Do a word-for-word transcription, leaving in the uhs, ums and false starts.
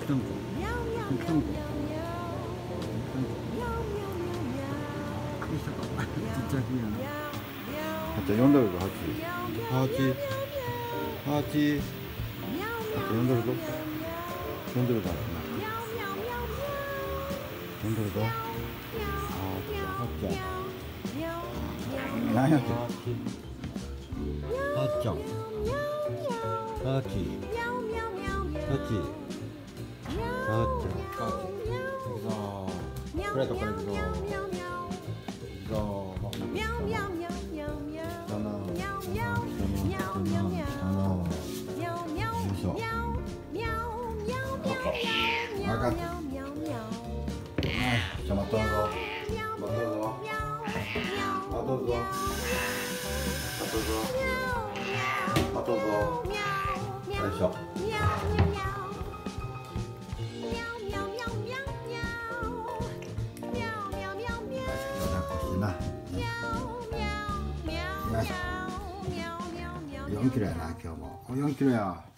냉장고. 냉장고. 진짜 미안해. 하자 연달도 하지. 하지. 하지. 하자 연달도. 연달도 하지. 연달도. 하자. 하자. 나야지. 하자. 하지. 하지. 하자. 여기서. 그래도 그래도. 이거. 아가. 자, 맞춰서. 맞춰서. 맞춰서. 맞춰서. 맞춰서. 됐어. 영 킬로야 나, 뭐. 어, 영 킬로야.